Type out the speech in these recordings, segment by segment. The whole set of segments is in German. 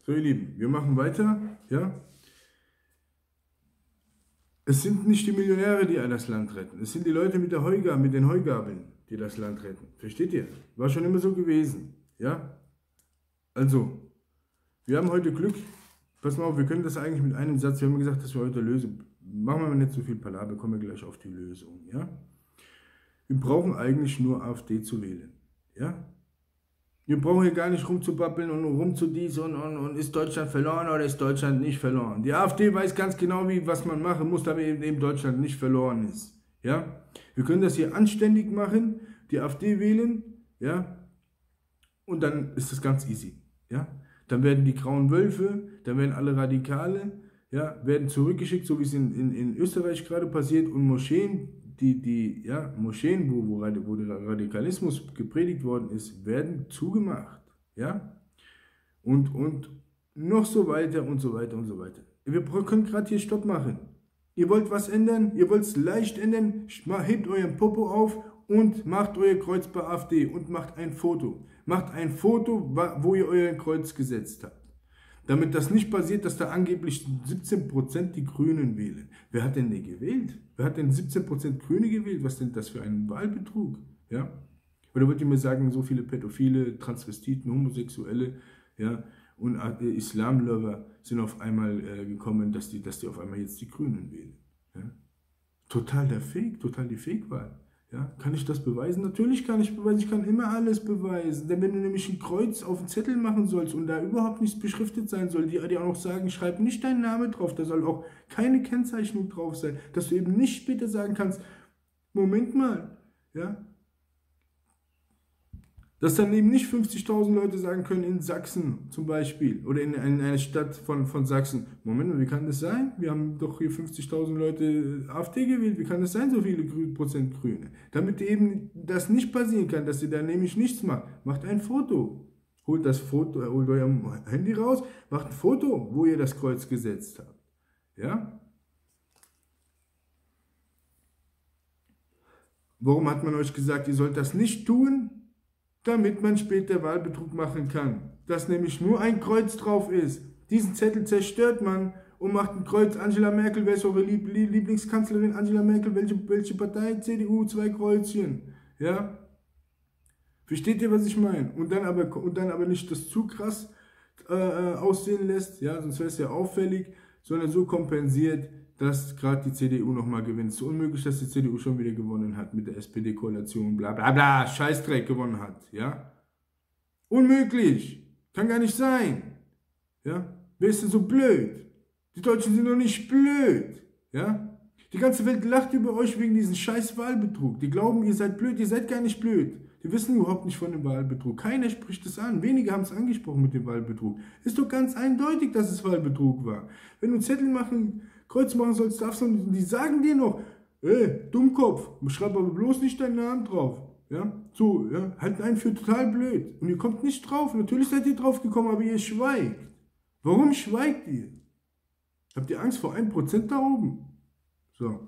So, ihr Lieben, wir machen weiter. Ja? Es sind nicht die Millionäre, die das Land retten. Es sind die Leute mit mit den Heugabeln, die das Land retten. Versteht ihr? War schon immer so gewesen. Ja? Also, wir haben heute Glück. Pass mal auf, wir können das eigentlich mit einem Satz, wir haben gesagt, dass wir heute lösen. Machen wir mal nicht so viel Palaver, kommen wir gleich auf die Lösung. Ja? Wir brauchen eigentlich nur AfD zu wählen. Ja? Wir brauchen hier gar nicht rumzubabbeln und rumzudies und ist Deutschland verloren oder ist Deutschland nicht verloren. Die AfD weiß ganz genau, was man machen muss, damit eben Deutschland nicht verloren ist. Ja? Wir können das hier anständig machen, die AfD wählen, ja? Und dann ist das ganz easy. Ja? Dann werden die grauen Wölfe, dann werden alle Radikale, ja, werden zurückgeschickt, so wie es in Österreich gerade passiert, und Moscheen, Moscheen, wo der Radikalismus gepredigt worden ist, werden zugemacht. Ja? Und noch so weiter und so weiter und so weiter. Wir können gerade hier Stopp machen. Ihr wollt was ändern, ihr wollt es leicht ändern, hebt euren Popo auf und macht euer Kreuz bei AfD und macht ein Foto. Macht ein Foto, wo ihr euer Kreuz gesetzt habt. Damit das nicht passiert, dass da angeblich 17% die Grünen wählen. Wer hat denn die gewählt? Wer hat denn 17% Grüne gewählt? Was ist denn das für ein Wahlbetrug? Ja? Oder wollt ihr mir sagen, so viele Pädophile, Transvestiten, Homosexuelle, ja, und Islamlover sind auf einmal gekommen, dass die auf einmal jetzt die Grünen wählen? Ja? Total die Fake-Wahl. Ja, kann ich das beweisen? Natürlich kann ich beweisen, ich kann immer alles beweisen. Denn wenn du nämlich ein Kreuz auf den Zettel machen sollst und da überhaupt nichts beschriftet sein soll, die dir auch noch sagen, schreib nicht deinen Namen drauf, da soll auch keine Kennzeichnung drauf sein, dass du eben nicht später sagen kannst, Moment mal, ja, dass dann eben nicht 50.000 Leute sagen können in Sachsen zum Beispiel oder in einer Stadt von Sachsen, Moment mal, wie kann das sein? Wir haben doch hier 50.000 Leute AfD gewählt, wie kann das sein, so viele Prozent Grüne? Damit eben das nicht passieren kann, dass ihr da nämlich nichts macht, macht ein Foto. Holt euer Handy raus, macht ein Foto, wo ihr das Kreuz gesetzt habt. Ja? Warum hat man euch gesagt, ihr sollt das nicht tun? Damit man später Wahlbetrug machen kann. Dass nämlich nur ein Kreuz drauf ist. Diesen Zettel zerstört man und macht ein Kreuz. Angela Merkel, wer ist eure Lieblingskanzlerin? Angela Merkel, welche Partei? CDU, 2 Kreuzchen. Ja? Versteht ihr, was ich meine? Und dann aber nicht das zu krass aussehen lässt, ja? Sonst wäre es ja auffällig, sondern so kompensiert, dass gerade die CDU nochmal gewinnt. Es ist unmöglich, dass die CDU schon wieder gewonnen hat mit der SPD-Koalition, bla bla bla, Scheißdreck gewonnen hat, ja? Unmöglich! Kann gar nicht sein! Ja? Wer ist denn so blöd? Die Deutschen sind doch nicht blöd, ja? Die ganze Welt lacht über euch wegen diesem scheiß Wahlbetrug. Die glauben, ihr seid blöd, ihr seid gar nicht blöd. Die wissen überhaupt nicht von dem Wahlbetrug. Keiner spricht es an. Wenige haben es angesprochen mit dem Wahlbetrug. Ist doch ganz eindeutig, dass es Wahlbetrug war. Wenn du Zettel machen, Kreuz machen sollst, darfst du, die sagen dir noch, Dummkopf, schreib aber bloß nicht deinen Namen drauf. Ja, so, ja, halten einen für total blöd. Und ihr kommt nicht drauf. Natürlich seid ihr drauf gekommen, aber ihr schweigt. Warum schweigt ihr? Habt ihr Angst vor 1% da oben? So.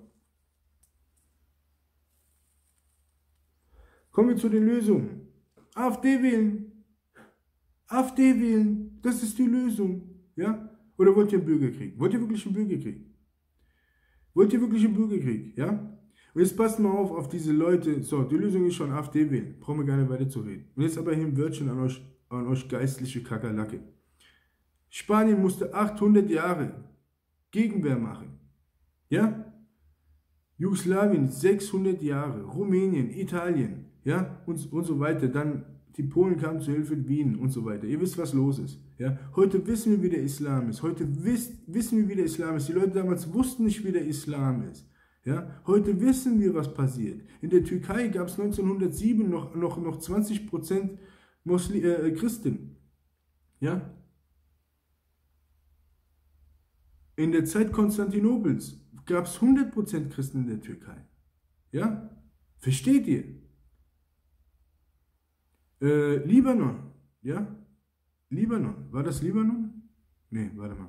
Kommen wir zu den Lösungen. AfD wählen. AfD wählen. Das ist die Lösung. Ja? Oder wollt ihr einen Bürgerkrieg? Wollt ihr wirklich einen Bürgerkrieg? Wollt ihr wirklich einen Bürgerkrieg? Ja? Und jetzt passt mal auf diese Leute. So, die Lösung ist schon AfD wählen. Brauchen wir gar nicht weiter zu reden. Und jetzt aber hier ein Wörtchen an euch geistliche Kakerlacke. Spanien musste 800 Jahre Gegenwehr machen. Ja? Jugoslawien 600 Jahre. Rumänien, Italien. Ja, und so weiter. Dann die Polen kamen zu Hilfe in Wien und so weiter. Ihr wisst, was los ist. Ja, heute wissen wir, wie der Islam ist. Heute wissen wir, wie der Islam ist. Die Leute damals wussten nicht, wie der Islam ist. Ja, heute wissen wir, was passiert. In der Türkei gab es 1907 noch 20% Christen. Ja. In der Zeit Konstantinopels gab es 100% Christen in der Türkei. Ja. Versteht ihr? Libanon, ja? Libanon, war das Libanon? Nee, warte mal.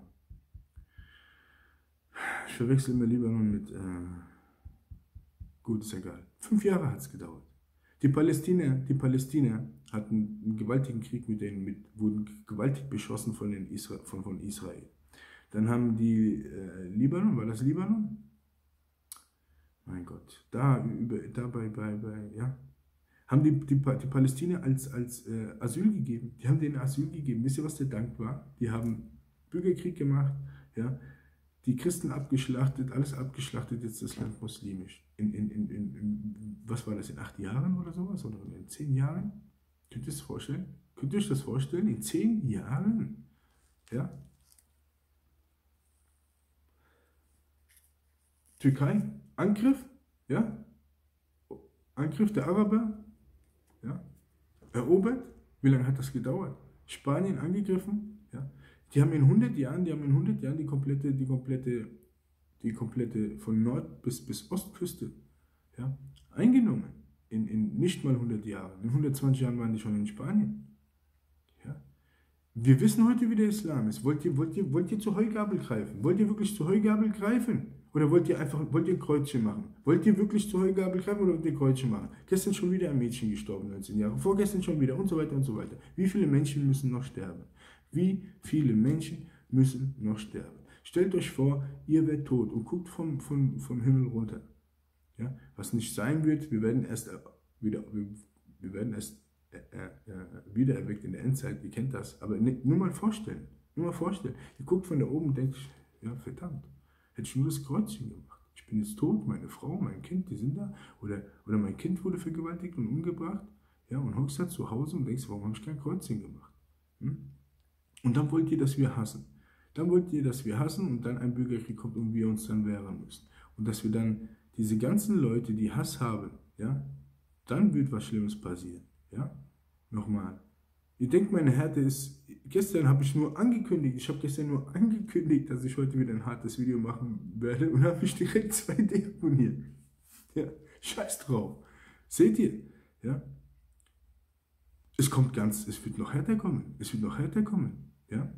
Ich verwechsel immer Libanon mit, gut, ist egal. 5 Jahre hat es gedauert. Die Palästinenser hatten einen gewaltigen Krieg mit denen, wurden gewaltig beschossen von Israel. Dann haben die Libanon, war das Libanon? Mein Gott, ja, haben die Palästina als Asyl gegeben. Die haben denen Asyl gegeben. Wisst ihr, was der Dank war? Die haben Bürgerkrieg gemacht, ja, die Christen abgeschlachtet, alles abgeschlachtet, jetzt das Land muslimisch. Was war das, in 8 Jahren oder sowas? Oder in 10 Jahren? Könnt ihr das vorstellen? Könnt ihr euch das vorstellen? In 10 Jahren? Ja? Türkei, Angriff, ja? Angriff der Araber, ja? Erobert. Wie lange hat das gedauert? Spanien angegriffen, ja? Die haben in 100 Jahren die komplette von Nord- bis Ostküste, ja, eingenommen. In nicht mal 100 Jahren. In 120 Jahren waren die schon in Spanien. Ja? Wir wissen heute, wie der Islam ist. Wollt ihr zur Heugabel greifen? Wollt ihr wirklich zur Heugabel greifen? Oder wollt ihr ein Kreuzchen machen? Wollt ihr wirklich zur Heugabel greifen oder wollt ihr ein Kreuzchen machen? Gestern schon wieder ein Mädchen gestorben, 19 Jahre. Vorgestern schon wieder und so weiter und so weiter. Wie viele Menschen müssen noch sterben? Wie viele Menschen müssen noch sterben? Stellt euch vor, ihr werdet tot und guckt vom Himmel runter. Ja? Was nicht sein wird, wir werden erst wieder erweckt in der Endzeit, ihr kennt das. Aber nur mal vorstellen. Ihr guckt von da oben und denkt, ja verdammt, hätte ich nur das Kreuzchen gemacht. Ich bin jetzt tot, meine Frau, mein Kind, die sind da. Oder mein Kind wurde vergewaltigt und umgebracht. Ja, und hockst da zu Hause und denkst, warum habe ich kein Kreuzchen gemacht? Und dann wollt ihr, dass wir hassen. Und dann ein Bürgerkrieg kommt und wir uns dann wehren müssen. Und dass wir dann diese ganzen Leute, die Hass haben, ja, dann wird was Schlimmes passieren. Ja? Nochmal. Ihr denkt, meine Härte ist, gestern habe ich nur angekündigt, dass ich heute wieder ein hartes Video machen werde und habe mich direkt 2 deabonniert. Ja, scheiß drauf. Seht ihr? Ja? Es wird noch härter kommen. Ja?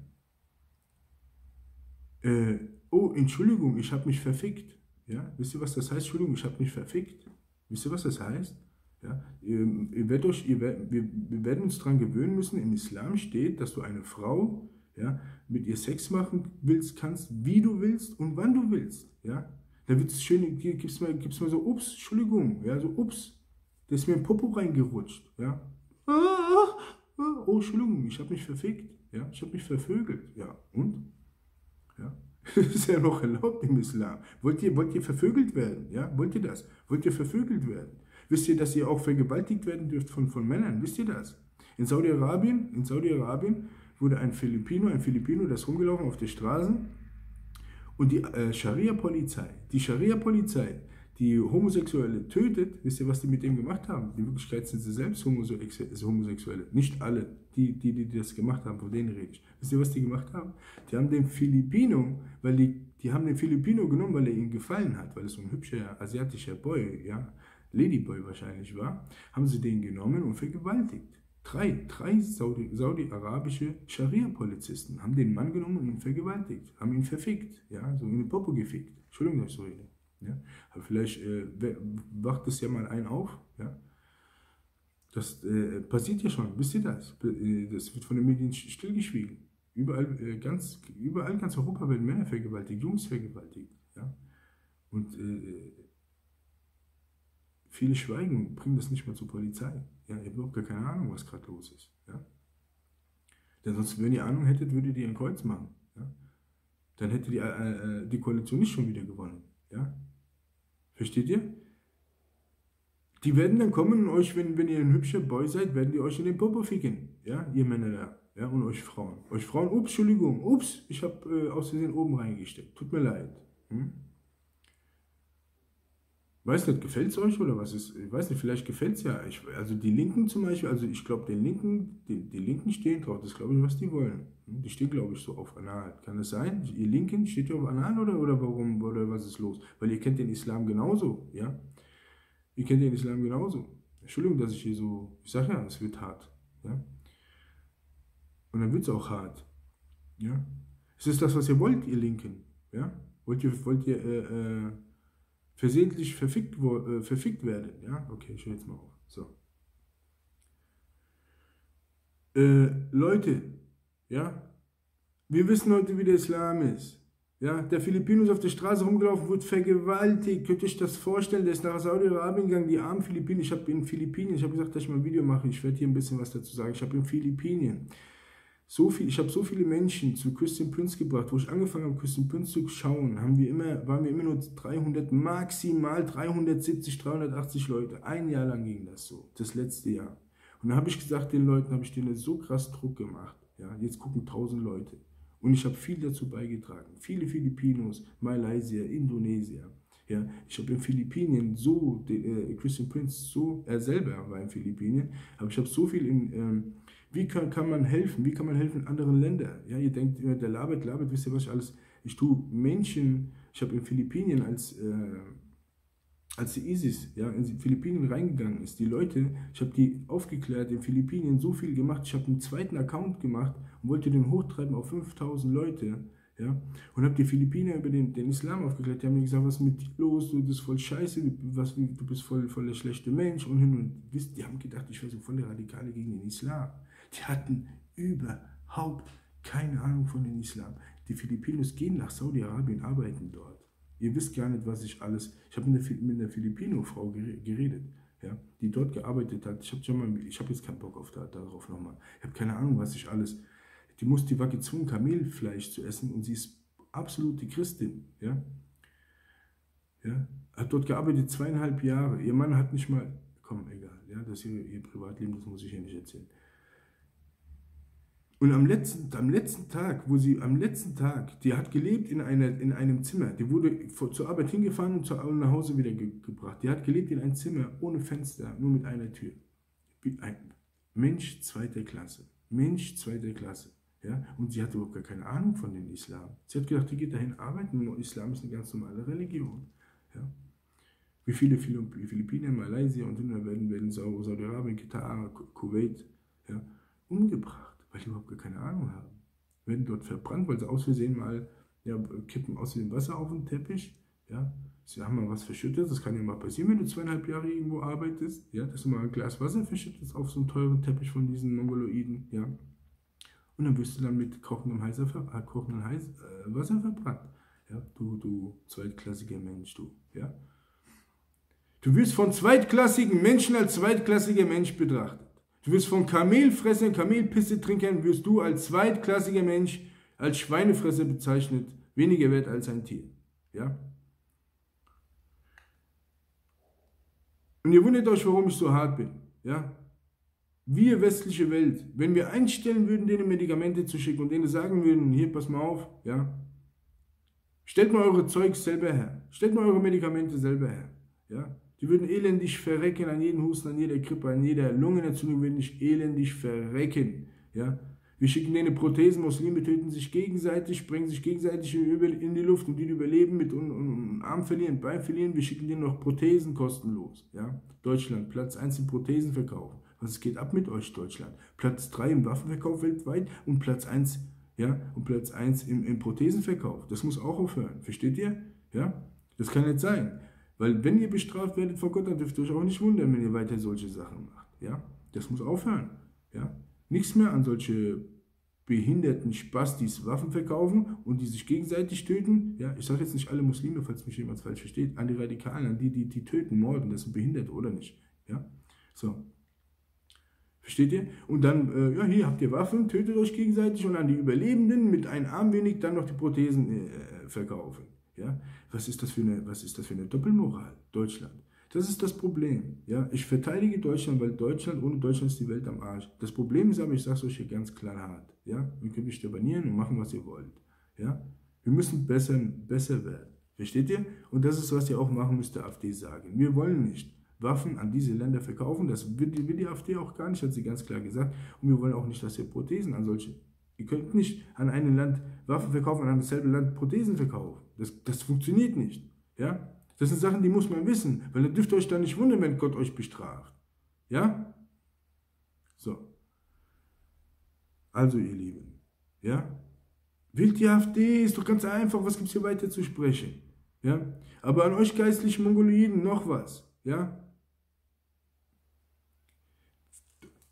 Oh, Entschuldigung, ich habe mich verfickt. Ja? Wisst ihr, was das heißt? Entschuldigung, ich habe mich verfickt. Wisst ihr, was das heißt? Ja? Wir werden uns daran gewöhnen müssen, im Islam steht, dass du eine Frau, ja, mit ihr Sex machen kannst, wie du willst und wann du willst. Ja? Da wird es schön, hier gibt's mal so, ups, Entschuldigung, ja, so, ups, da ist mir ein Popo reingerutscht. Ja? Oh, Entschuldigung, ich habe mich verfickt. Ja? Ich habe mich vervögelt. Ja, und? Ja? Das ist ja noch erlaubt im Islam. Wollt ihr vervögelt werden? Ja? Wollt ihr das? Wollt ihr vervögelt werden? Wisst ihr, dass ihr auch vergewaltigt werden dürft von Männern? Wisst ihr das? In Saudi-Arabien wurde ein Filipino, der ist rumgelaufen auf der Straße und die Scharia-Polizei, die Homosexuelle tötet, wisst ihr, was die mit dem gemacht haben? In Wirklichkeit sind sie selbst Homosexuelle. Nicht alle, die das gemacht haben, von denen rede ich. Wisst ihr, was die gemacht haben? Die haben den Filipino, die haben den Filipino genommen, weil er ihnen gefallen hat, weil es so ein hübscher asiatischer Boy, ja, Ladyboy wahrscheinlich war, haben sie den genommen und vergewaltigt. Drei saudi-arabische Scharia-Polizisten haben den Mann genommen und ihn vergewaltigt, haben ihn verfickt, ja, so in den Popo gefickt. Entschuldigung, dass ich so rede. Ja. Aber vielleicht wacht es ja mal einen auf. Ja. Das passiert ja schon, wisst ihr das? Das wird von den Medien stillgeschwiegen. Überall, ganz Europa werden Männer vergewaltigt, Jungs vergewaltigt. Ja. Und viele schweigen und bringen das nicht mal zur Polizei. Ja, ihr habt überhaupt gar keine Ahnung, was gerade los ist. Ja. Denn sonst, wenn ihr Ahnung hättet, würdet ihr ein Kreuz machen. Ja. Dann hätte die Koalition nicht schon wieder gewonnen. Ja. Versteht ihr? Die werden dann kommen und euch, wenn ihr ein hübscher Boy seid, werden die euch in den Popo ficken. Ja, ihr Männer da. Ja, und euch Frauen. Ups, Entschuldigung, ups, ich habe aus Versehen oben reingesteckt. Tut mir leid. Weiß nicht, gefällt es euch oder was ist? Ich weiß nicht, vielleicht gefällt es ja. Also die Linken zum Beispiel, also ich glaube, die Linken stehen drauf, das glaube ich, was die wollen. Die stehen, glaube ich, so auf Anal. Kann das sein? Ihr Linken steht ihr auf Anal oder warum, oder was ist los? Weil ihr kennt den Islam genauso, ja? Ihr kennt den Islam genauso. Entschuldigung, dass ich hier so, ich sage ja, es wird hart, ja? Und dann wird es auch hart, ja? Ist es das, was ihr wollt, ihr Linken, ja? Wollt ihr versehentlich verfickt werden, ja? Okay, ich höre jetzt mal auf. So. Leute, ja, wir wissen heute, wie der Islam ist. Ja, der Filipino ist auf der Straße rumgelaufen, wurde vergewaltigt. Könnt ihr euch das vorstellen? Der ist nach Saudi-Arabien gegangen, die armen Philippinen. Ich habe in Philippinen, ich habe gesagt, dass ich mal ein Video mache. Ich werde hier ein bisschen was dazu sagen. Ich habe in Philippinen ich habe so viele Menschen zu Christian Prince gebracht. Wo ich angefangen habe, Christian Prince zu schauen, waren wir immer nur 300, maximal 370, 380 Leute. Ein Jahr lang ging das so, das letzte Jahr. Und dann habe ich gesagt, den Leuten habe ich denen so krass Druck gemacht. Ja, jetzt gucken 1000 Leute. Und ich habe viel dazu beigetragen. Viele Filipinos, Malaysier, Indonesier. Ja, ich habe in Philippinen Christian Prince er selber war in Philippinen, aber ich habe so viel wie kann man helfen? Wie kann man helfen in anderen Ländern? Ja, ihr denkt, der labert, wisst ihr was ich alles? Ich tue Menschen, ich habe in Philippinen als die ISIS in die Philippinen reingegangen ist, die Leute, ich habe die aufgeklärt, in Philippinen so viel gemacht, ich habe einen zweiten Account gemacht und wollte den hochtreiben auf 5000 Leute, ja, und habe die Philippiner über den Islam aufgeklärt, die haben mir gesagt, was ist mit dir los, du bist voll scheiße, du bist voll der schlechte Mensch und hin und wisst, die haben gedacht, ich wäre so voll der Radikale gegen den Islam. Die hatten überhaupt keine Ahnung von den Islam. Die Filipinos gehen nach Saudi-Arabien, arbeiten dort. Ihr wisst gar nicht, was ich habe mit einer Filipino-Frau geredet, ja, die dort gearbeitet hat. Ich habe jetzt keinen Bock darauf nochmal. Ich habe keine Ahnung, was ich alles. Die war gezwungen, Kamelfleisch zu essen und sie ist absolute Christin, ja. Ja, hat dort gearbeitet 2,5 Jahre. Ihr Mann hat nicht mal, komm, egal, ja, das ist ihr Privatleben, das muss ich hier nicht erzählen. Und am letzten Tag, die hat gelebt in einem Zimmer, die wurde zur Arbeit hingefahren und nach Hause wieder gebracht. Die hat gelebt in einem Zimmer ohne Fenster, nur mit einer Tür. Ein Mensch zweiter Klasse. Mensch zweiter Klasse. Ja? Und sie hatte überhaupt gar keine Ahnung von dem Islam. Sie hat gedacht, die geht dahin arbeiten, nur Islam ist eine ganz normale Religion. Ja? Wie viele Philippiner, Malaysia und werden Saudi-Arabien, Katar, Kuwait, ja, umgebracht, weil die überhaupt gar keine Ahnung haben. Werden dort verbrannt, weil sie aus Versehen mal kippen aus dem Wasser auf den Teppich. Ja. Sie haben mal was verschüttet, das kann ja mal passieren, wenn du 2,5 Jahre irgendwo arbeitest, ja, dass du mal ein Glas Wasser verschüttest auf so einen teuren Teppich von diesen Mongoloiden. Ja. Und dann wirst du dann mit kochendem Wasser verbrannt. Ja. Du zweitklassiger Mensch, du. Ja. Du wirst von zweitklassigen Menschen als zweitklassiger Mensch betrachtet. Du wirst von Kamelfressern, Kamelpisse-Trinkern, wirst du als zweitklassiger Mensch, als Schweinefresser bezeichnet, weniger wert als ein Tier. Ja? Und ihr wundert euch, warum ich so hart bin. Ja? Wir westliche Welt, wenn wir einstellen würden, denen Medikamente zu schicken und denen sagen würden, hier, pass mal auf, ja, stellt mal eure Zeugs selber her, stellt mal eure Medikamente selber her, ja, die würden elendig verrecken an jedem Husten, an jeder Grippe, an jeder Lungenentzündung, würden nicht elendig verrecken. Ja? Wir schicken denen Prothesen, Muslime töten sich gegenseitig, sprengen sich gegenseitig in die Luft und die überleben mit Arm verlieren, Bein verlieren. Wir schicken denen noch Prothesen kostenlos. Ja? Deutschland, Platz 1 im Prothesenverkauf. Was geht ab mit euch, Deutschland? Platz 3 im Waffenverkauf weltweit und Platz 1, im Prothesenverkauf. Das muss auch aufhören. Versteht ihr? Ja? Das kann nicht sein. Weil wenn ihr bestraft werdet vor Gott, dann dürft ihr euch auch nicht wundern, wenn ihr weiter solche Sachen macht. Ja? Das muss aufhören. Ja? Nichts mehr an solche behinderten Spastis Waffen verkaufen und die sich gegenseitig töten. Ja? Ich sage jetzt nicht alle Muslime, falls mich jemand falsch versteht, an die Radikalen, an die töten, morden, das sind Behinderte oder nicht. Ja? So. Versteht ihr? Und dann, hier habt ihr Waffen, tötet euch gegenseitig und an die Überlebenden mit einem Arm wenig dann noch die Prothesen verkaufen. Ja? Was ist das für eine Doppelmoral? Deutschland. Das ist das Problem. Ja? Ich verteidige Deutschland, weil ohne Deutschland ist die Welt am Arsch. Das Problem ist aber, ich sage es euch hier ganz klar hart. Ja? Wir können euch abonnieren und machen, was ihr wollt. Ja? Wir müssen besser werden. Versteht ihr? Und das ist, was ihr auch machen müsst, der AfD sagen. Wir wollen nicht Waffen an diese Länder verkaufen. Das will die AfD auch gar nicht, hat sie ganz klar gesagt. Und wir wollen auch nicht, dass ihr Prothesen an solche. Ihr könnt nicht an einem Land Waffen verkaufen und an dasselbe Land Prothesen verkaufen. Das funktioniert nicht. Ja? Das sind Sachen, die muss man wissen, weil ihr dürft euch da nicht wundern, wenn Gott euch bestraft. Ja? So. Also, ihr Lieben, ja? Wählt die AfD, ist doch ganz einfach, was gibt es hier weiter zu sprechen? Ja? Aber an euch geistlichen Mongoloiden noch was, ja?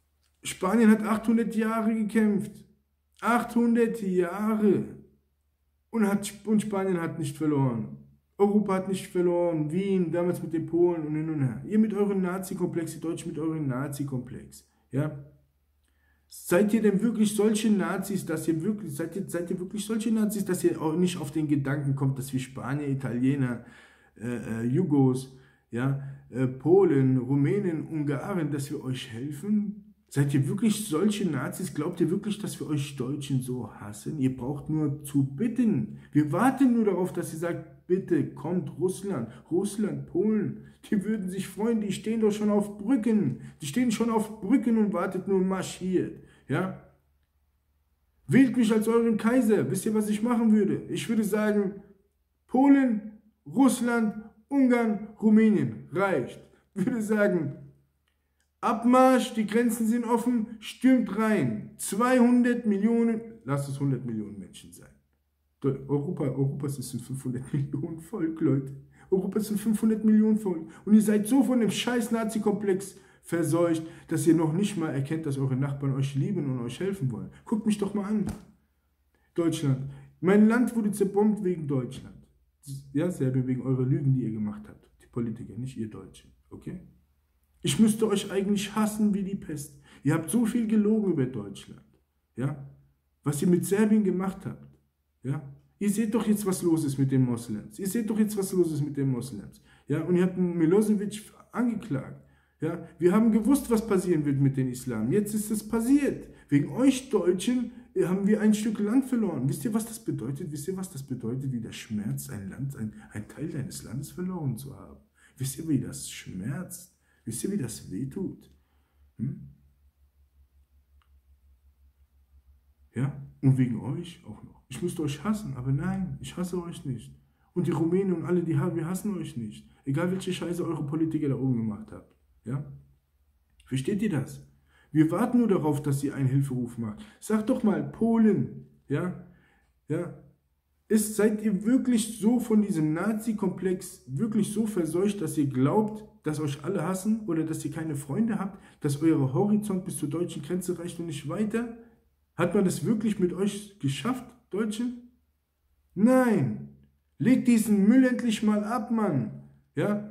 Spanien hat 800 Jahre gekämpft. 800 Jahre. Und Spanien hat nicht verloren. Europa hat nicht verloren. Wien, damals mit den Polen und hin und her. Ihr mit eurem Nazi-Komplex, die Deutschen mit eurem Nazi-Komplex. Ja? Seid ihr denn wirklich solche Nazis, dass ihr wirklich, seid ihr wirklich solche Nazis, dass ihr auch nicht auf den Gedanken kommt, dass wir Spanier, Italiener, Jugos, ja, Polen, Rumänen, Ungarn, dass wir euch helfen? Seid ihr wirklich solche Nazis? Glaubt ihr wirklich, dass wir euch Deutschen so hassen? Ihr braucht nur zu bitten. Wir warten nur darauf, dass ihr sagt, bitte kommt Russland, Polen. Die würden sich freuen, die stehen doch schon auf Brücken. Die stehen schon auf Brücken und wartet nur marschiert. Ja? Wählt mich als euren Kaiser. Wisst ihr, was ich machen würde? Ich würde sagen, Polen, Russland, Ungarn, Rumänien. Reicht. Ich würde sagen, Abmarsch, die Grenzen sind offen, stürmt rein. 200 Millionen, lasst es 100 Millionen Menschen sein. Europa ist ein 500 Millionen Volk, Leute. Europa ist ein 500 Millionen Volk. Und ihr seid so von dem scheiß Nazi-Komplex verseucht, dass ihr noch nicht mal erkennt, dass eure Nachbarn euch lieben und euch helfen wollen. Guckt mich doch mal an. Deutschland. Mein Land wurde zerbombt wegen Deutschland. Ja, Serbien, wegen eurer Lügen, die ihr gemacht habt. Die Politiker, nicht ihr Deutschen. Okay? Ich müsste euch eigentlich hassen wie die Pest. Ihr habt so viel gelogen über Deutschland. Ja? Was ihr mit Serbien gemacht habt. Ja? Ihr seht doch jetzt, was los ist mit den Moslems. Ihr seht doch jetzt, was los ist mit den Moslems. Ja? Und ihr habt Milosevic angeklagt. Ja? Wir haben gewusst, was passieren wird mit den Islam. Jetzt ist es passiert. Wegen euch Deutschen haben wir ein Stück Land verloren. Wisst ihr, was das bedeutet? Wisst ihr, was das bedeutet, wie das schmerzt, ein Teil deines Landes verloren zu haben? Wisst ihr, wie das schmerzt? Wisst ihr, wie das wehtut? Ja, und wegen euch auch noch. Ich müsste euch hassen, aber nein, ich hasse euch nicht. Und die Rumänen und alle, wir hassen euch nicht. Egal, welche Scheiße eure Politiker da oben gemacht habt. Ja? Versteht ihr das? Wir warten nur darauf, dass ihr einen Hilferuf macht. Sagt doch mal, Polen, ja, ja, seid ihr wirklich so von diesem Nazi-Komplex wirklich so verseucht, dass ihr glaubt, dass euch alle hassen oder dass ihr keine Freunde habt, dass euer Horizont bis zur deutschen Grenze reicht und nicht weiter? Hat man das wirklich mit euch geschafft, Deutsche? Nein! Legt diesen Müll endlich mal ab, Mann! Ja?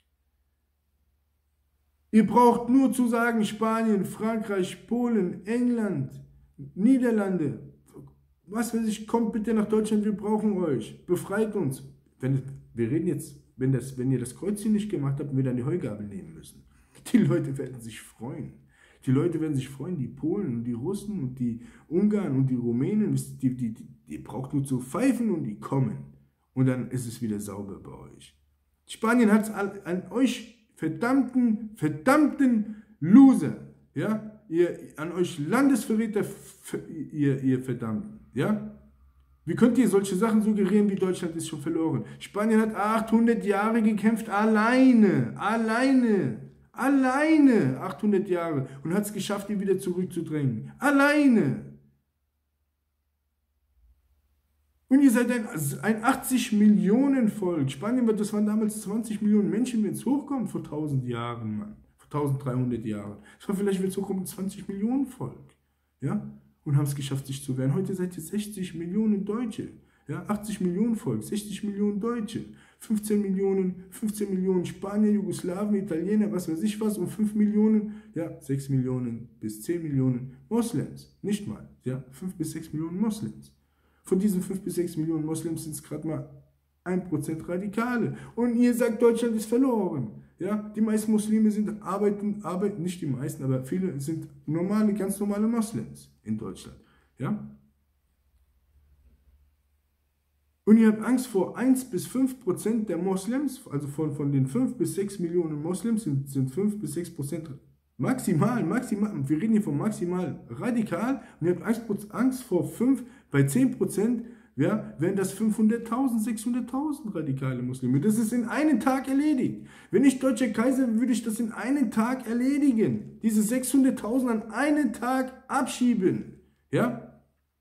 Ihr braucht nur zu sagen, Spanien, Frankreich, Polen, England, Niederlande, was weiß ich, kommt bitte nach Deutschland, wir brauchen euch, befreit uns. Wir reden jetzt, wenn ihr das Kreuzchen nicht gemacht habt, wir dann die Heugabel nehmen müssen. Die Leute werden sich freuen. Die Leute werden sich freuen, die Polen und die Russen und die Ungarn und die Rumänen, die braucht nur zu pfeifen und die kommen. Und dann ist es wieder sauber bei euch. Spanien hat es an euch verdammten Loser, ja, an euch Landesverräter, ihr Verdammten, ja. Wie könnt ihr solche Sachen suggerieren, wie Deutschland ist schon verloren? Spanien hat 800 Jahre gekämpft, alleine 800 Jahre und hat es geschafft, die wieder zurückzudrängen. Alleine. Und ihr seid ein 80 Millionen Volk. Spanien, das waren damals 20 Millionen Menschen, wenn es hochkommt, vor 1000 Jahren, Mann. Vor 1300 Jahren. Das war vielleicht, wenn es hochkommt, 20 Millionen Volk. Ja? Und haben es geschafft, sich zu wehren. Heute seid ihr 60 Millionen Deutsche. Ja? 80 Millionen Volk, 60 Millionen Deutsche. 15 Millionen Spanier, Jugoslawen, Italiener, was weiß ich was. Und 5 Millionen, ja, 6 Millionen bis 10 Millionen Moslems. Nicht mal. Ja? 5 bis 6 Millionen Moslems. Von diesen 5 bis 6 Millionen Moslems sind es gerade mal 1% Radikale. Und ihr sagt, Deutschland ist verloren. Ja? Die meisten Muslime arbeiten, nicht die meisten, aber viele sind ganz normale Moslems in Deutschland. Ja? Und ihr habt Angst vor 1 bis 5% der Moslems, also von den 5 bis 6 Millionen Moslems sind 5 bis 6% maximal, wir reden hier von maximal radikal, und ihr habt Angst vor 5, bei 10%, ja, wären das 500.000, 600.000 radikale Muslime. Das ist in einem Tag erledigt. Wenn ich deutscher Kaiser wäre, würde ich das in einem Tag erledigen. Diese 600.000 an einen Tag abschieben. Ja?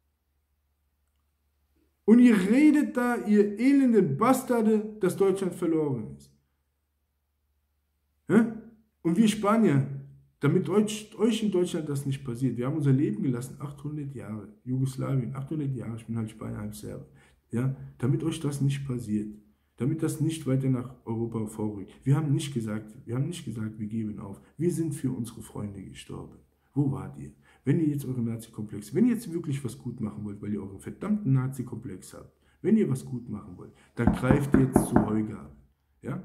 Und ihr redet da, ihr elenden Bastarde, dass Deutschland verloren ist. Ja? Und wir Spanier, Damit euch in Deutschland das nicht passiert. Wir haben unser Leben gelassen, 800 Jahre, Jugoslawien, 800 Jahre, ich bin halb Spanier, halb Serbe. Ja? Damit euch das nicht passiert. Damit das nicht weiter nach Europa vorrückt. Wir haben nicht gesagt, wir geben auf. Wir sind für unsere Freunde gestorben. Wo wart ihr? Wenn ihr jetzt euren Nazi-Komplex, wenn ihr jetzt wirklich was gut machen wollt, weil ihr euren verdammten Nazi-Komplex habt, wenn ihr was gut machen wollt, dann greift jetzt zu Heugabe. Ja?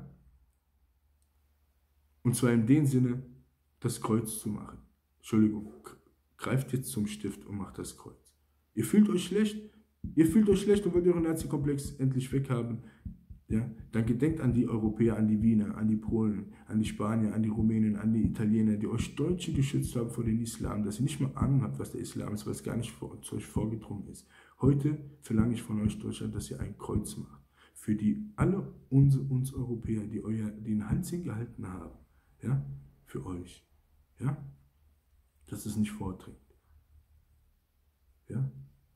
Und zwar in dem Sinne, das Kreuz zu machen. Entschuldigung, greift jetzt zum Stift und macht das Kreuz. Ihr fühlt euch schlecht und wollt euren Nazi-Komplex endlich weghaben. Ja, dann gedenkt an die Europäer, an die Wiener, an die Polen, an die Spanier, an die Rumänen, an die Italiener, die euch Deutschen geschützt haben vor dem Islam, dass ihr nicht mal Ahnung habt, was der Islam ist, weil es gar nicht zu euch vorgedrungen ist. Heute verlange ich von euch, Deutschland, dass ihr ein Kreuz macht. Für alle uns Europäer, die den Hals hingehalten haben. Ja, für euch. Ja, dass es nicht vordringt. Ja,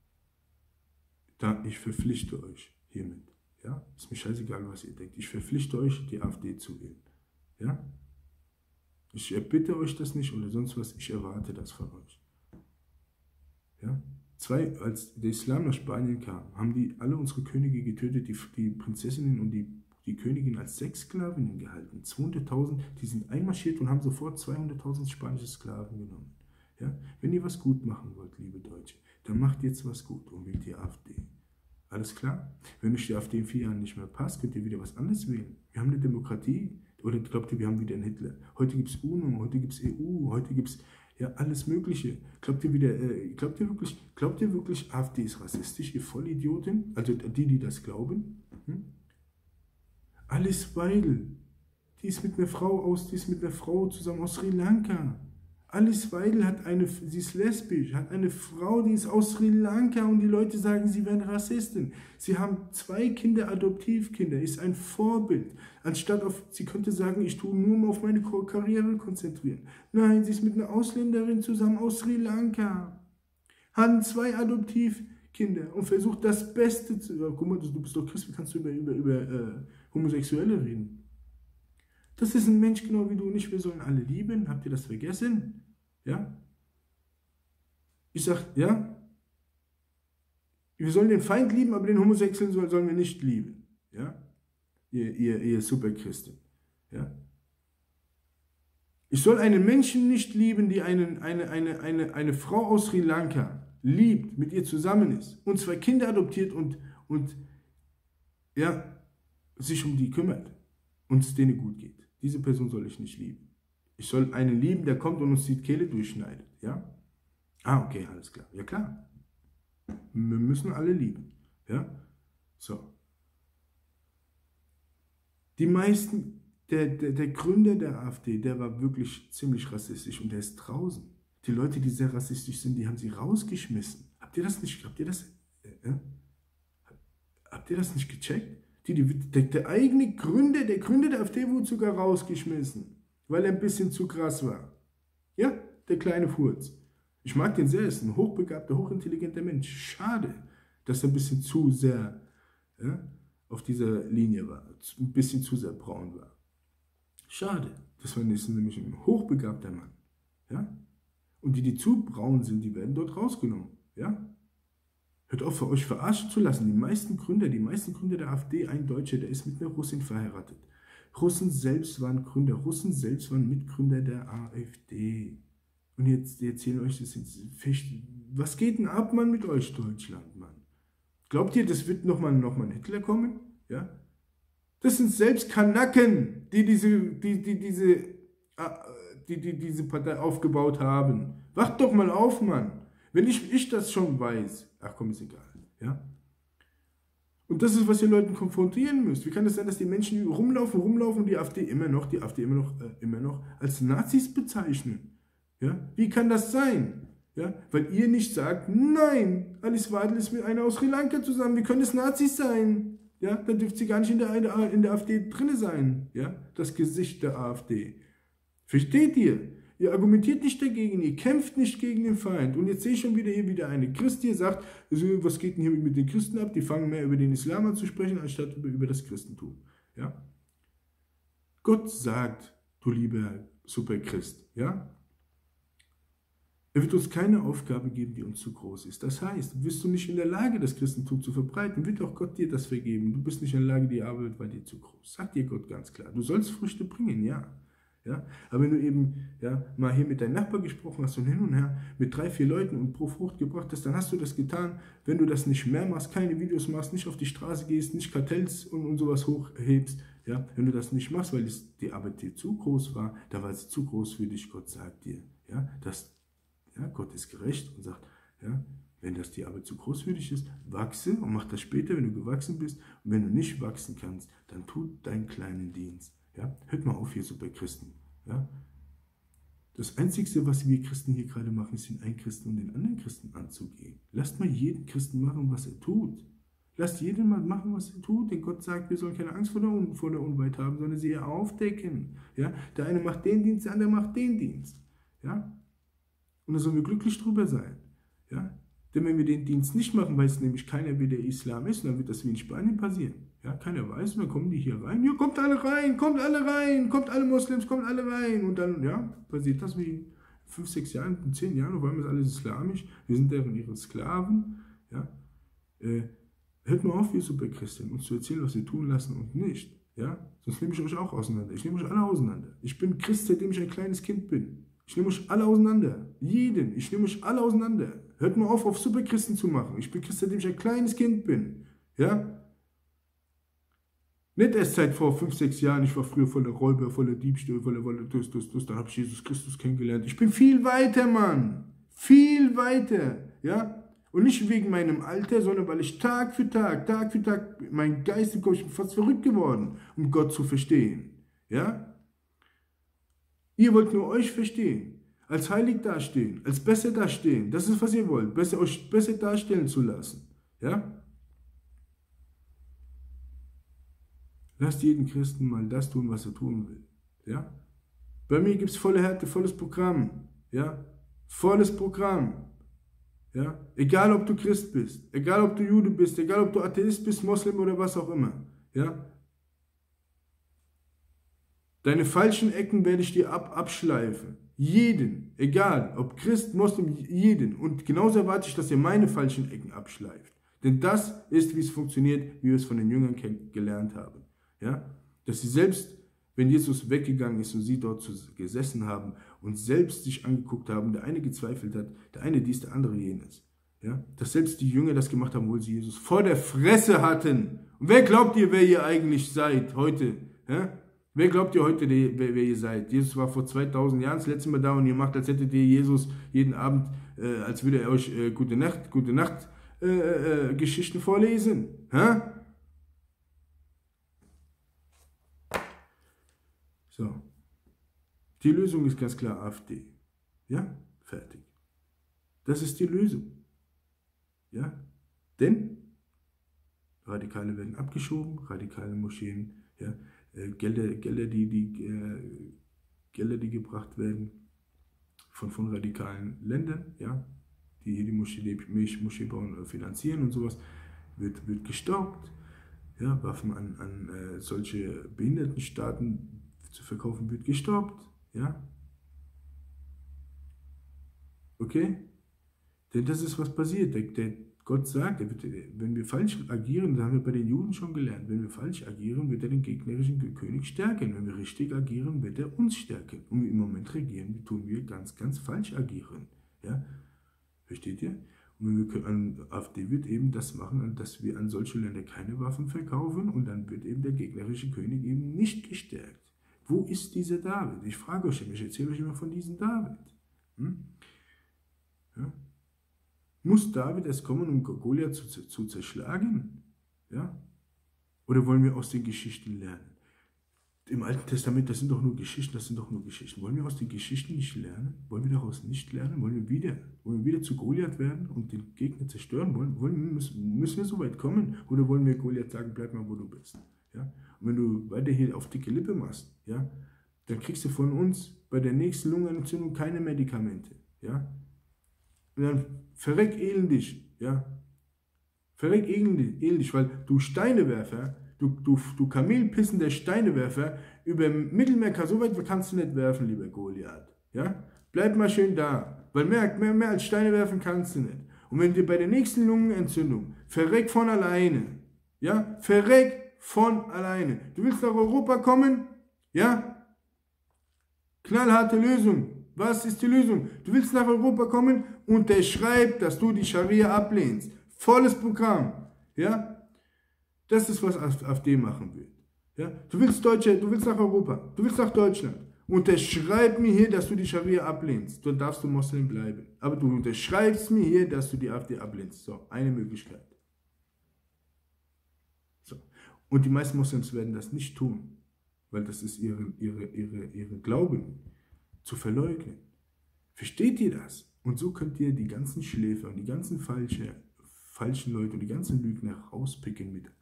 ich verpflichte euch hiermit. Ja, ist mir scheißegal, was ihr denkt. Ich verpflichte euch, die AfD zu wählen. Ja? Ich erbitte euch das nicht oder sonst was, ich erwarte das von euch. Ja? Als der Islam nach Spanien kam, haben die alle unsere Könige getötet, die Prinzessinnen und die Königin als Sexsklavinnen gehalten. 200.000, die sind einmarschiert und haben sofort 200.000 spanische Sklaven genommen. Ja? Wenn ihr was gut machen wollt, liebe Deutsche, dann macht jetzt was gut und wählt die AfD. Alles klar? Wenn euch die AfD in 4 Jahren nicht mehr passt, könnt ihr wieder was anderes wählen. Wir haben eine Demokratie. Oder glaubt ihr, wir haben wieder einen Hitler? Heute gibt es UNO, heute gibt es EU, heute gibt es ja alles Mögliche. Glaubt ihr wirklich, AfD ist rassistisch, ihr Vollidioten? Also die das glauben? Alice Weidel, die ist mit einer Frau zusammen aus Sri Lanka. Alice Weidel sie ist lesbisch, hat eine Frau, die ist aus Sri Lanka und die Leute sagen, sie wären Rassisten. Sie haben 2 Kinder, Adoptivkinder, ist ein Vorbild. Sie könnte sagen, ich tue nur auf meine Karriere konzentrieren. Nein, sie ist mit einer Ausländerin zusammen aus Sri Lanka. Haben 2 Adoptivkinder und versucht das Beste zu... Guck mal, du bist doch Christ, wie kannst du über Homosexuelle reden? Das ist ein Mensch genau wie du und ich, wir sollen alle lieben. Habt ihr das vergessen? Ja? Ich sag, ja? Wir sollen den Feind lieben, aber den Homosexuellen sollen wir nicht lieben. Ja? Ihr Superchristen. Ja? Ich soll einen Menschen nicht lieben, die eine Frau aus Sri Lanka liebt, mit ihr zusammen ist und 2 Kinder adoptiert und ja, sich um die kümmert und es denen gut geht. Diese Person soll ich nicht lieben. Ich soll einen lieben, der kommt und uns die Kehle durchschneidet. Ja? Ah, okay, alles klar. Ja, klar. Wir müssen alle lieben. Ja? So. Die meisten, der Gründer der AfD, der war wirklich ziemlich rassistisch und der ist draußen. Die Leute, die sehr rassistisch sind, die haben sie rausgeschmissen. Habt ihr das nicht gecheckt? Der eigene Gründer, der AfD wurde sogar rausgeschmissen, weil er ein bisschen zu krass war. Ja, der kleine Furz. Ich mag den sehr, ist ein hochbegabter, hochintelligenter Mensch. Schade, dass er ein bisschen zu sehr auf dieser Linie war, ein bisschen zu sehr braun war. Schade, das war nämlich ein hochbegabter Mann. Ja? Und die zu braun sind, die werden dort rausgenommen. Ja? Hört auf, euch verarschen zu lassen. Die meisten Gründer der AfD, ein Deutscher, der ist mit einer Russin verheiratet. Russen selbst waren Gründer, Russen selbst waren Mitgründer der AfD. Und jetzt erzählen euch das jetzt. Was geht denn ab, Mann, mit euch, Deutschland, Mann? Glaubt ihr, das wird nochmal ein Hitler kommen? Ja? Das sind selbst Kanaken, die diese Partei aufgebaut haben. Wacht doch mal auf, Mann. Wenn ich das schon weiß, ach komm, ist egal, ja? Und das ist, was ihr Leuten konfrontieren müsst. Wie kann das sein, dass die Menschen rumlaufen und die AfD immer noch als Nazis bezeichnen? Ja? Wie kann das sein? Ja? Weil ihr nicht sagt, nein, Alice Weidel ist mit einer aus Sri Lanka zusammen, wie können es Nazis sein? Ja? Dann dürft sie gar nicht in der AfD drin sein. Ja? Das Gesicht der AfD. Versteht ihr? Ihr argumentiert nicht dagegen, ihr kämpft nicht gegen den Feind. Und jetzt sehe ich schon wieder eine Christ, die sagt, was geht denn hier mit den Christen ab? Die fangen mehr über den Islam an zu sprechen, anstatt über das Christentum. Ja? Gott sagt, du lieber Superchrist, ja? Er wird uns keine Aufgabe geben, die uns zu groß ist. Das heißt, bist du nicht in der Lage, das Christentum zu verbreiten, wird auch Gott dir das vergeben. Du bist nicht in der Lage, die Arbeit war dir zu groß. Sagt dir Gott ganz klar. Du sollst Früchte bringen, ja. Ja? Aber wenn du eben mal hier mit deinem Nachbar gesprochen hast und hin und her mit 3, 4 Leuten und pro Frucht gebracht hast, dann hast du das getan. Wenn du das nicht mehr machst, keine Videos machst, nicht auf die Straße gehst, nicht Kartells und sowas hochhebst, ja? Wenn du das nicht machst, weil die Arbeit dir zu groß war, da war sie zu groß für dich, Gott sagt dir, ja, Gott ist gerecht und sagt, ja, wenn das die Arbeit zu groß für dich ist, wachse und mach das später, wenn du gewachsen bist. Und wenn du nicht wachsen kannst, dann tu deinen kleinen Dienst. Ja? Hört mal auf hier so bei Christen. Ja? Das Einzige, was wir Christen hier gerade machen, ist den einen Christen und den anderen Christen anzugehen. Lasst mal jeden Christen machen, was er tut. Lasst jeden mal machen, was er tut. Denn Gott sagt, wir sollen keine Angst vor der Unwahrheit haben, sondern sie eher aufdecken. Ja? Der eine macht den Dienst, der andere macht den Dienst. Ja? Und da sollen wir glücklich drüber sein. Ja? Denn wenn wir den Dienst nicht machen, weiß nämlich keiner, wie der Islam ist, dann wird das wie in Spanien passieren. Ja? Keiner weiß, und dann kommen die hier rein. Ja, kommt alle rein, kommt alle Moslems, kommt alle rein. Und dann passiert das wie in 5, 6 Jahren, in 10 Jahren, auf einmal ist alles islamisch. Wir sind deren ihre Sklaven. Ja? Hört mal auf, wie so bei Christen, uns zu erzählen, was wir tun lassen und nicht. Ja? Sonst nehme ich euch auch auseinander. Ich nehme euch alle auseinander. Ich bin Christ, seitdem ich ein kleines Kind bin. Ich nehme euch alle auseinander. Jeden. Ich nehme euch alle auseinander. Hört mal auf Superchristen zu machen. Ich bin Christ, seitdem ich ein kleines Kind bin. Ja? Nicht erst seit vor 5, 6 Jahren. Ich war früher voller Räuber, voller Diebstahl, voller das. Dann habe ich Jesus Christus kennengelernt. Ich bin viel weiter, Mann. Viel weiter. Ja? Und nicht wegen meinem Alter, sondern weil ich Tag für Tag, mein Geist im Kopf, ich bin fast verrückt geworden, um Gott zu verstehen. Ja? Ihr wollt nur euch verstehen, als heilig dastehen, als besser dastehen. Das ist, was ihr wollt, euch besser darstellen zu lassen. Ja? Lasst jeden Christen mal das tun, was er tun will. Ja? Bei mir gibt es volle Härte, volles Programm. Ja? Volles Programm. Ja? Egal, ob du Christ bist, egal, ob du Jude bist, egal, ob du Atheist bist, Moslem oder was auch immer. Ja? Deine falschen Ecken werde ich dir abschleifen. Jeden, egal, ob Christ, Moslem, jeden. Und genauso erwarte ich, dass ihr meine falschen Ecken abschleift. Denn das ist, wie es funktioniert, wie wir es von den Jüngern gelernt haben. Ja? Dass sie selbst, wenn Jesus weggegangen ist und sie dort gesessen haben und selbst sich angeguckt haben, der eine gezweifelt hat, der eine dies, der andere jenes. Ja? Dass selbst die Jünger das gemacht haben, obwohl sie Jesus vor der Fresse hatten. Und wer glaubt ihr, wer ihr eigentlich seid heute? Ja? Wer glaubt ihr heute, wer ihr seid? Jesus war vor 2000 Jahren das letzte Mal da und ihr macht, als hättet ihr Jesus jeden Abend, als würde er euch gute Nacht Geschichten vorlesen. Hä? So. Die Lösung ist ganz klar AfD. Ja? Fertig. Das ist die Lösung. Ja? Denn Radikale werden abgeschoben, radikale Moscheen, ja? Gelder, die gebracht werden von radikalen Ländern, ja, die hier die Moschee bauen, finanzieren und sowas, wird gestoppt. Ja, Waffen an solche Behindertenstaaten zu verkaufen, wird gestoppt. Ja. Okay? Denn das ist, was passiert. Gott sagt, wenn wir falsch agieren, das haben wir bei den Juden schon gelernt, wenn wir falsch agieren, wird er den gegnerischen König stärken. Wenn wir richtig agieren, wird er uns stärken. Und im Moment regieren, tun wir ganz, ganz falsch agieren. Ja? Versteht ihr? Und AfD wird eben das machen, dass wir an solche Länder keine Waffen verkaufen und dann wird eben der gegnerische König eben nicht gestärkt. Wo ist dieser David? Ich frage euch immer, ich erzähle euch immer von diesem David. Ja? Muss David erst kommen, um Goliath zu zerschlagen? Ja? Oder wollen wir aus den Geschichten lernen? Im Alten Testament, das sind doch nur Geschichten. Wollen wir aus den Geschichten nicht lernen? Wollen wir daraus nicht lernen? Wollen wir wieder zu Goliath werden und den Gegner zerstören? Müssen wir so weit kommen? Oder wollen wir Goliath sagen, bleib mal, wo du bist? Ja? Und wenn du weiter hier auf dicke Lippe machst, ja, dann kriegst du von uns bei der nächsten Lungenentzündung keine Medikamente. Ja? Und dann verreck elendig, ja. Verreck elendig, weil du Steinewerfer, du kamelpissender Steinewerfer, über Mittelmeer so weit kannst du nicht werfen, lieber Goliath, ja. Bleib mal schön da. weil mehr als Steine werfen kannst du nicht. Und wenn dir bei der nächsten Lungenentzündung verreck von alleine, ja, verreck von alleine. Du willst nach Europa kommen, ja, knallharte Lösung. Was ist die Lösung? Du willst nach Europa kommen, unterschreib, dass du die Scharia ablehnst. Volles Programm, ja. Das ist, was AfD machen will. Ja? Du willst nach Europa, du willst nach Deutschland. Unterschreib mir hier, dass du die Scharia ablehnst. Dann darfst du Moslem bleiben. Aber du unterschreibst mir hier, dass du die AfD ablehnst. So, eine Möglichkeit. So. Und die meisten Moslems werden das nicht tun, weil das ist ihre Glauben zu verleugnen. Versteht ihr das? Und so könnt ihr die ganzen Schläfer und die ganzen falschen Leute und die ganzen Lügner rauspicken mit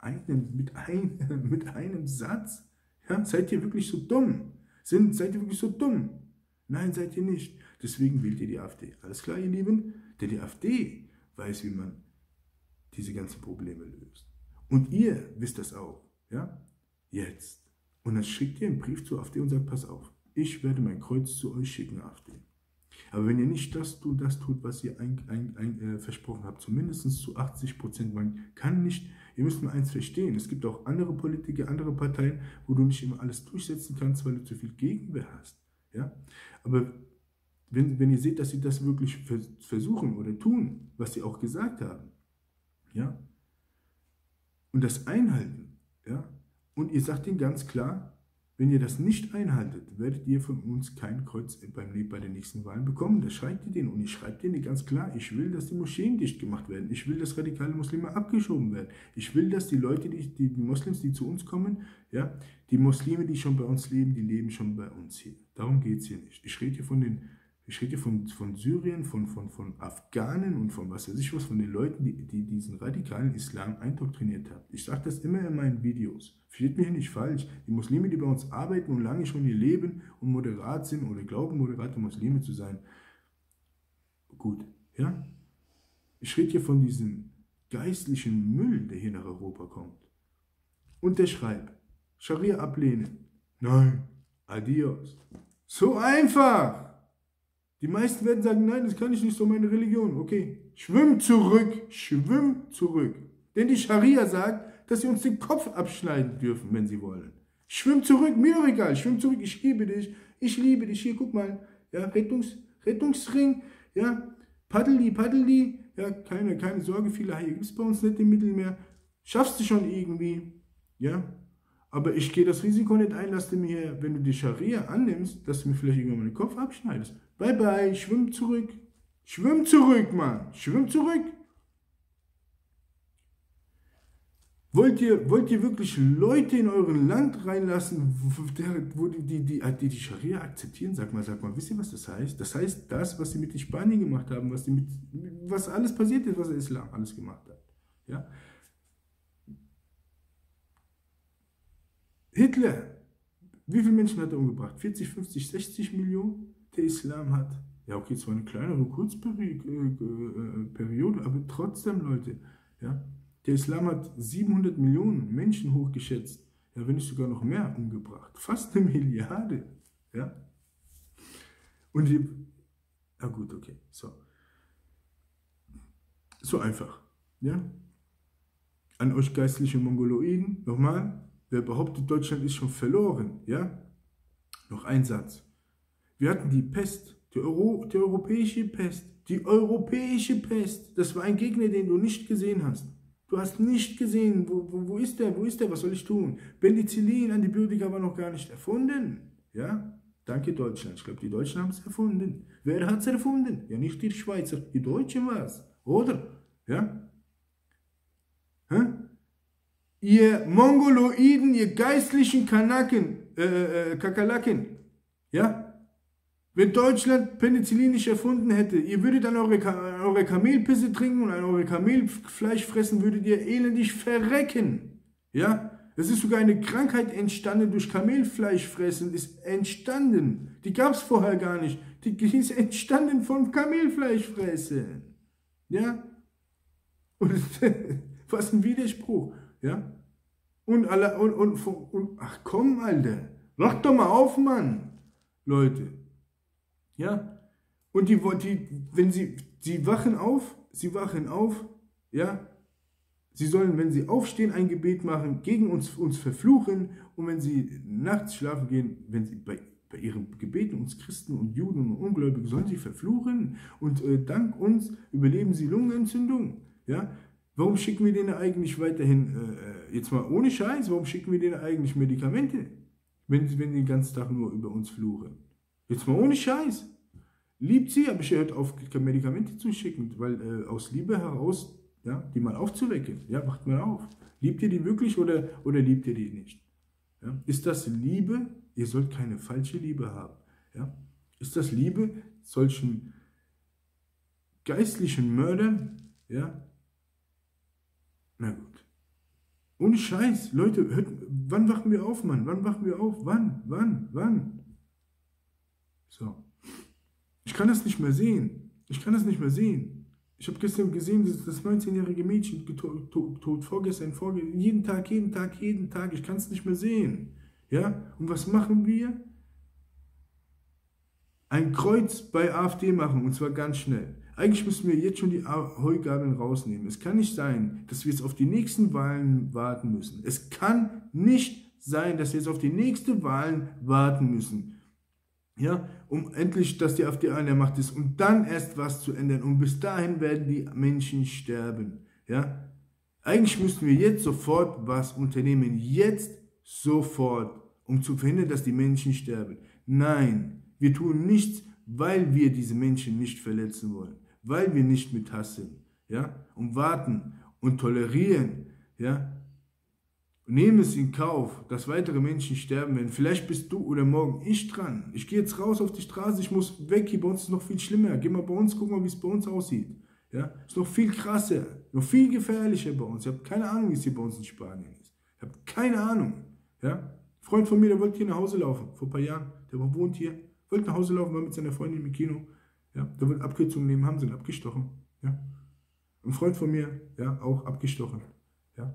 einem Satz. Ja? Seid ihr wirklich so dumm? Seid ihr wirklich so dumm? Nein, seid ihr nicht. Deswegen wählt ihr die AfD. Alles klar, ihr Lieben? Denn die AfD weiß, wie man diese ganzen Probleme löst. Und ihr wisst das auch. Ja? Jetzt. Und dann schickt ihr einen Brief zur AfD und sagt, pass auf, ich werde mein Kreuz zu euch schicken, AfD. Aber wenn ihr nicht das tut, was ihr versprochen habt, zumindest zu 80%, man kann nicht, ihr müsst mal eins verstehen, es gibt auch andere Politiker, andere Parteien, wo du nicht immer alles durchsetzen kannst, weil du zu viel Gegenwehr hast. Ja? Aber wenn ihr seht, dass sie das wirklich versuchen oder tun, was sie auch gesagt haben, ja, und das einhalten, ja, und ihr sagt ihnen ganz klar, wenn ihr das nicht einhaltet, werdet ihr von uns kein Kreuz bei den nächsten Wahlen bekommen. Das schreibt ihr denen. Und ich schreibe denen ganz klar, ich will, dass die Moscheen dicht gemacht werden. Ich will, dass radikale Muslime abgeschoben werden. Ich will, dass die Leute, die Moslems, die zu uns kommen, ja, die Muslime, die schon bei uns leben, die leben schon bei uns hier. Darum geht es hier nicht. Ich rede hier von Syrien, von Afghanen und von was weiß ich was, von den Leuten, die diesen radikalen Islam eindoktriniert haben. Ich sage das immer in meinen Videos. Versteht mich hier nicht falsch. Die Muslime, die bei uns arbeiten und lange schon hier leben und moderat sind oder glauben, moderate Muslime zu sein, gut, ja? Ich rede hier von diesem geistlichen Müll, der hier nach Europa kommt. Unterschreib. Scharia ablehnen. Nein. Adios. So einfach. Die meisten werden sagen, nein, das kann ich nicht, so meine Religion. Okay, schwimm zurück. Denn die Scharia sagt, dass sie uns den Kopf abschneiden dürfen, wenn sie wollen. Schwimm zurück, mir doch egal, schwimm zurück, ich liebe dich, hier, guck mal, ja, Rettungsring, ja, paddel ja, keine Sorge, viele Haie gibt es bei uns nicht im Mittelmeer, schaffst du schon irgendwie, ja, aber ich gehe das Risiko nicht ein, dass du mir, wenn du die Scharia annimmst, dass du mir vielleicht irgendwann den Kopf abschneidest. Bye bye, schwimm zurück, Mann, schwimm zurück. Wollt ihr wirklich Leute in euren Land reinlassen, wo die Scharia akzeptieren? Sag mal, wisst ihr, was das heißt? Das heißt, das, was sie mit den Spaniern gemacht haben, was alles passiert ist, was der Islam alles gemacht hat. Ja? Hitler, wie viele Menschen hat er umgebracht? 40, 50, 60 Millionen? Der Islam hat, ja okay, zwar eine kleinere Kurzperiode, aber trotzdem, Leute, ja. Der Islam hat 700 Millionen Menschen hochgeschätzt, ja, wenn nicht sogar noch mehr umgebracht. Fast 1 Milliarde. Ja? Und ja gut, okay, so. So einfach. Ja? An euch geistliche Mongoloiden, nochmal, wer behauptet, Deutschland ist schon verloren, ja? Noch ein Satz. Wir hatten die Pest, die europäische Pest, das war ein Gegner, den du nicht gesehen hast. Du hast nicht gesehen, wo ist der, was soll ich tun? Penicillin, Antibiotika war noch gar nicht erfunden. Ja, danke Deutschland. Ich glaube, die Deutschen haben es erfunden. Wer hat es erfunden? Ja, nicht die Schweizer, die Deutschen war es. Oder? Ja? Hä? Ihr Mongoloiden, ihr geistlichen Kakerlaken. Ja? Wenn Deutschland Penicillin nicht erfunden hätte, ihr würdet an eure Kamelpisse trinken und an eure Kamelfleisch fressen, würdet ihr elendig verrecken. Ja? Es ist sogar eine Krankheit entstanden durch Kamelfleischfressen, ist entstanden. Die gab es vorher gar nicht. Die ist entstanden von Kamelfleischfressen. Ja? Und was ein Widerspruch. Ja? Ach komm, Alter. Mach doch mal auf, Mann. Leute. Ja, Und wenn sie wachen auf, ja, sie sollen, wenn sie aufstehen, ein Gebet machen, gegen uns verfluchen, und wenn sie nachts schlafen gehen, wenn sie bei ihren Gebeten uns Christen und Juden und Ungläubige sollen sie verfluchen, und dank uns überleben sie Lungenentzündung, ja. Warum schicken wir denen eigentlich weiterhin, jetzt mal ohne Scheiß, warum schicken wir denen eigentlich Medikamente, wenn die den ganzen Tag nur über uns fluchen? Jetzt mal ohne Scheiß. Liebt sie, aber ich hört auf, Medikamente zu schicken, weil aus Liebe heraus, ja, die mal aufzuwecken, ja, wacht mal auf. Liebt ihr die wirklich oder liebt ihr die nicht? Ja? Ist das Liebe? Ihr sollt keine falsche Liebe haben. Ja? Ist das Liebe, solchen geistlichen Mördern? Ja? Na gut. Ohne Scheiß, Leute, wann wachen wir auf, Mann? Wann wachen wir auf? Wann? So. Ich kann das nicht mehr sehen. Ich habe gestern gesehen, das 19-jährige Mädchen tot, vorgestern, jeden Tag. Ich kann es nicht mehr sehen. Ja? Und was machen wir? Ein Kreuz bei AfD machen, und zwar ganz schnell. Eigentlich müssen wir jetzt schon die Heugabeln rausnehmen. Es kann nicht sein, dass wir jetzt auf die nächsten Wahlen warten müssen. Es kann nicht sein, dass wir jetzt auf die nächsten Wahlen warten müssen. Ja, um endlich, dass die AfD an der Macht ist, um dann erst was zu ändern. Und bis dahin werden die Menschen sterben. Ja, eigentlich müssten wir jetzt sofort was unternehmen. Jetzt sofort, um zu verhindern, dass die Menschen sterben. Nein, wir tun nichts, weil wir diese Menschen nicht verletzen wollen. Weil wir nicht mit Hass sind. Ja, und warten und tolerieren. Ja. Nehmen es in Kauf, dass weitere Menschen sterben werden. Vielleicht bist du oder morgen ich dran. Ich gehe jetzt raus auf die Straße, ich muss weg. Hier bei uns ist es noch viel schlimmer. Geh mal bei uns, guck mal, wie es bei uns aussieht. Ja? Ist noch viel krasser, noch viel gefährlicher bei uns. Ich habe keine Ahnung, wie es hier bei uns in Spanien ist. Ich habe keine Ahnung. Ja? Ein Freund von mir, der wollte hier nach Hause laufen, vor ein paar Jahren. Der wohnt hier, wollte nach Hause laufen, war mit seiner Freundin im Kino. Ja? Der wollte Abkürzungen nehmen, haben sie ihn abgestochen. Ja? Ein Freund von mir, ja, auch abgestochen. Ja?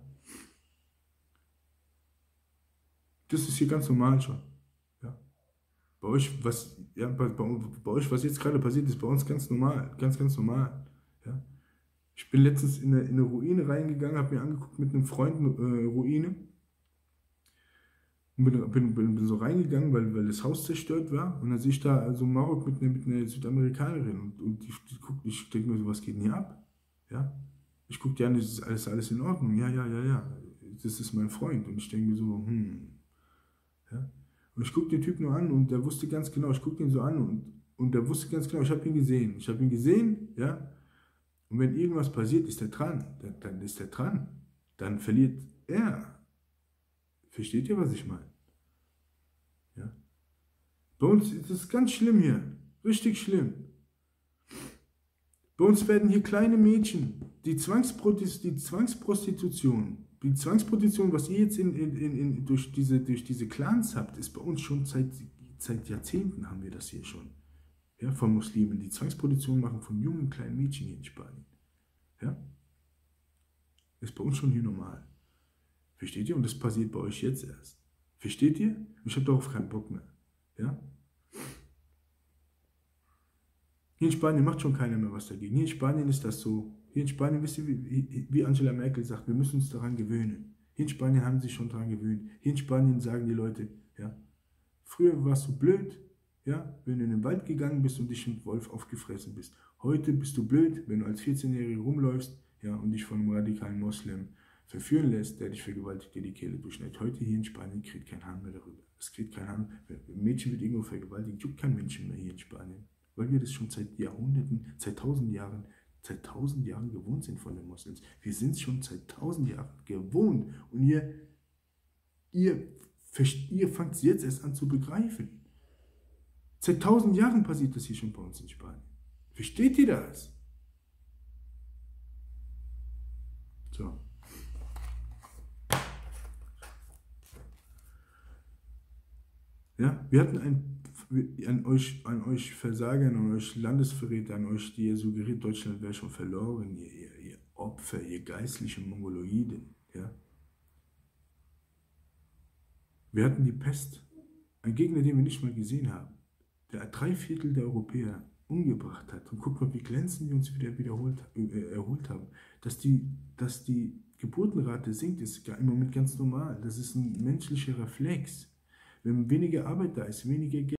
Das ist hier ganz normal schon. Ja. Bei euch, bei euch, was jetzt gerade passiert, ist bei uns ganz normal. Ganz normal. Ja. Ich bin letztens in eine Ruine reingegangen, habe mir angeguckt mit einem Freund Ruine. Und bin so reingegangen, weil das Haus zerstört war. Und dann sehe ich da so Marok mit einer Südamerikanerin. Und ich denke mir so, was geht denn hier ab? Ja. Ich gucke dir an, ist alles in Ordnung. Ja. Das ist mein Freund. Und ich denke mir so, Ja? Und ich gucke den Typ nur an, und der wusste ganz genau, ich gucke ihn so an, und der wusste ganz genau, ich habe ihn gesehen, ja. Und wenn irgendwas passiert, ist er dran, dann ist er dran, dann verliert er. Versteht ihr, was ich meine? Ja? Bei uns ist es ganz schlimm hier, richtig schlimm. Bei uns werden hier kleine Mädchen, die Zwangsprostitution, was ihr jetzt durch diese Clans habt, ist bei uns schon seit Jahrzehnten, haben wir das hier schon. Ja, von Muslimen, die Zwangsprostitution machen von jungen kleinen Mädchen hier in Spanien. Ja? Ist bei uns schon hier normal. Versteht ihr? Und das passiert bei euch jetzt erst. Versteht ihr? Ich habe darauf keinen Bock mehr. Ja? Hier in Spanien macht schon keiner mehr was dagegen. Hier in Spanien ist das so. Hier in Spanien, wisst ihr, wie Angela Merkel sagt, wir müssen uns daran gewöhnen. Hier in Spanien haben sie sich schon daran gewöhnt. Hier in Spanien sagen die Leute, ja, früher warst du blöd, ja, wenn du in den Wald gegangen bist und dich mit Wolf aufgefressen bist. Heute bist du blöd, wenn du als 14-Jährige rumläufst, ja, und dich von einem radikalen Moslem verführen lässt, der dich vergewaltigt, dir die Kehle durchschneidet. Heute hier in Spanien kriegt kein Hahn mehr darüber. Es kriegt kein Hahn. Ein Mädchen wird irgendwo vergewaltigt, juckt kein Menschen mehr hier in Spanien. Weil wir das schon seit Jahrhunderten, seit 1000 Jahren gewohnt sind von den Moslems. Wir sind es schon seit 1000 Jahren gewohnt. Und ihr fangt es jetzt erst an zu begreifen. Seit 1000 Jahren passiert das hier schon bei uns in Spanien. Versteht ihr das? So. Ja, wir hatten an euch Versager, an euch Landesverräter, an euch, die ihr suggeriert, Deutschland wäre schon verloren, ihr Opfer, ihr geistlichen Mongoloiden. Ja? Wir hatten die Pest, ein Gegner, den wir nicht mal gesehen haben. 3/4 der Europäer umgebracht hat. Und guck mal, wie glänzend wir uns wieder erholt haben. Dass die Geburtenrate sinkt, ist im Moment ganz normal. Das ist ein menschlicher Reflex. Wenn weniger Arbeit da ist, weniger Geld,